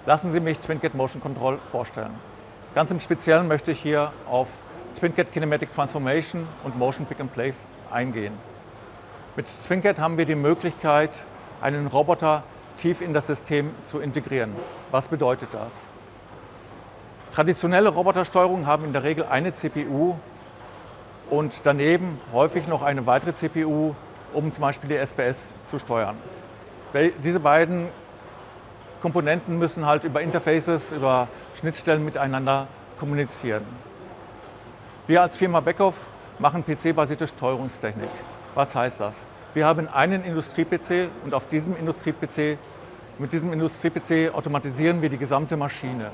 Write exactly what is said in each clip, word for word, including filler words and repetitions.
Lassen Sie mich TwinCAD Motion Control vorstellen. Ganz im Speziellen möchte ich hier auf TwinCAD Kinematic Transformation und Motion Pick and Place eingehen. Mit TwinCAD haben wir die Möglichkeit, einen Roboter tief in das System zu integrieren. Was bedeutet das? Traditionelle Robotersteuerungen haben in der Regel eine C P U und daneben häufig noch eine weitere C P U, um zum Beispiel die S P S zu steuern. Diese beiden Komponenten müssen halt über Interfaces, über Schnittstellen miteinander kommunizieren. Wir als Firma Beckhoff machen P C-basierte Steuerungstechnik. Was heißt das? Wir haben einen Industrie-P C und auf diesem Industrie-P C, mit diesem Industrie-P C automatisieren wir die gesamte Maschine.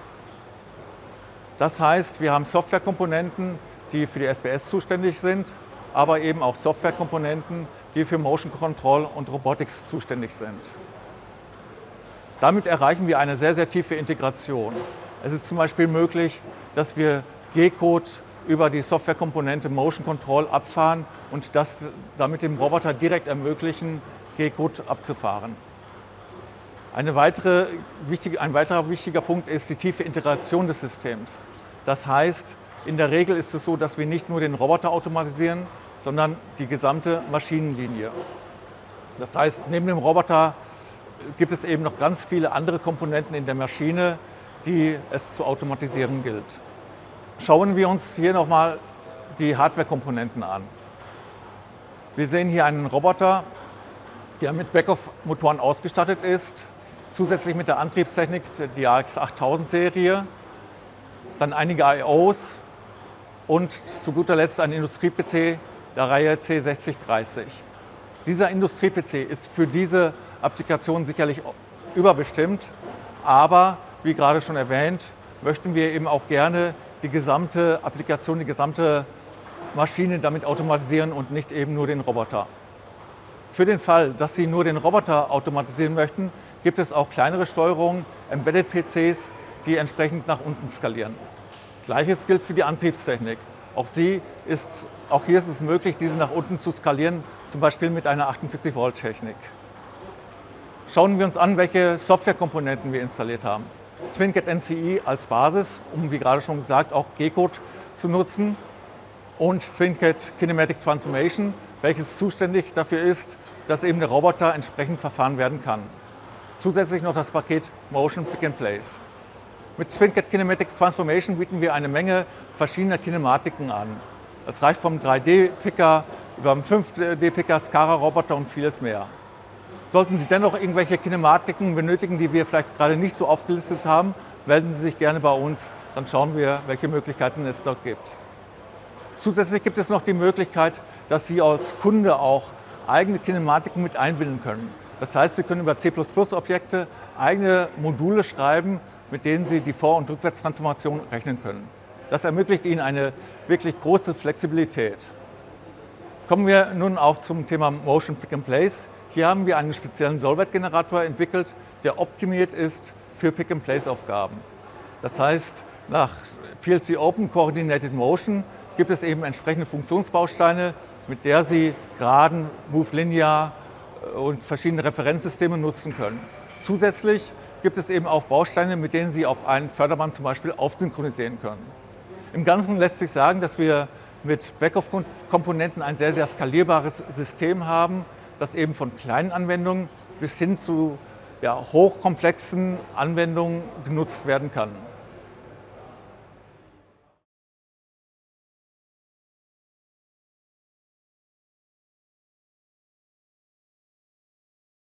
Das heißt, wir haben Softwarekomponenten, die für die S P S zuständig sind, aber eben auch Softwarekomponenten, die für Motion Control und Robotics zuständig sind. Damit erreichen wir eine sehr, sehr tiefe Integration. Es ist zum Beispiel möglich, dass wir G-Code über die Softwarekomponente Motion Control abfahren und das damit dem Roboter direkt ermöglichen, G-Code abzufahren. Eine weitere, wichtige, ein weiterer wichtiger Punkt ist die tiefe Integration des Systems. Das heißt, in der Regel ist es so, dass wir nicht nur den Roboter automatisieren, sondern die gesamte Maschinenlinie. Das heißt, neben dem Roboter gibt es eben noch ganz viele andere Komponenten in der Maschine, die es zu automatisieren gilt. Schauen wir uns hier nochmal die Hardware-Komponenten an. Wir sehen hier einen Roboter, der mit Beckhoff-Motoren ausgestattet ist, zusätzlich mit der Antriebstechnik die A X achttausend Serie, dann einige I Os und zu guter Letzt ein Industrie-P C der Reihe C sechzig dreißig. Dieser Industrie-P C ist für diese Applikation sicherlich überbestimmt, aber wie gerade schon erwähnt, möchten wir eben auch gerne die gesamte Applikation, die gesamte Maschine damit automatisieren und nicht eben nur den Roboter. Für den Fall, dass Sie nur den Roboter automatisieren möchten, gibt es auch kleinere Steuerungen, Embedded-P Cs, die entsprechend nach unten skalieren. Gleiches gilt für die Antriebstechnik. Auch, sie ist, auch hier ist es möglich, diese nach unten zu skalieren, zum Beispiel mit einer achtundvierzig Volt Technik. Schauen wir uns an, welche Softwarekomponenten wir installiert haben. TwinCAD N C I als Basis, um wie gerade schon gesagt auch G-Code zu nutzen, und TwinCAD Kinematic Transformation, welches zuständig dafür ist, dass eben der Roboter entsprechend verfahren werden kann. Zusätzlich noch das Paket Motion Pick and Place. Mit TwinCAD Kinematic Transformation bieten wir eine Menge verschiedener Kinematiken an. Das reicht vom drei D-Picker über den fünf D-Picker, SCARA-Roboter und vieles mehr. Sollten Sie dennoch irgendwelche Kinematiken benötigen, die wir vielleicht gerade nicht so aufgelistet haben, melden Sie sich gerne bei uns, dann schauen wir, welche Möglichkeiten es dort gibt. Zusätzlich gibt es noch die Möglichkeit, dass Sie als Kunde auch eigene Kinematiken mit einbinden können. Das heißt, Sie können über C plus plus Objekte eigene Module schreiben, mit denen Sie die Vor- und Rückwärtstransformation rechnen können. Das ermöglicht Ihnen eine wirklich große Flexibilität. Kommen wir nun auch zum Thema Motion Pick and Place. Hier haben wir einen speziellen Solvet-Generator entwickelt, der optimiert ist für Pick and Place Aufgaben. Das heißt, nach P L C Open Coordinated Motion gibt es eben entsprechende Funktionsbausteine, mit der Sie Geraden, Move Linear und verschiedene Referenzsysteme nutzen können. Zusätzlich gibt es eben auch Bausteine, mit denen Sie auf einen Förderband zum Beispiel aufsynchronisieren können. Im Ganzen lässt sich sagen, dass wir mit Beckhoff-Komponenten ein sehr, sehr skalierbares System haben, das eben von kleinen Anwendungen bis hin zu ja, hochkomplexen Anwendungen genutzt werden kann.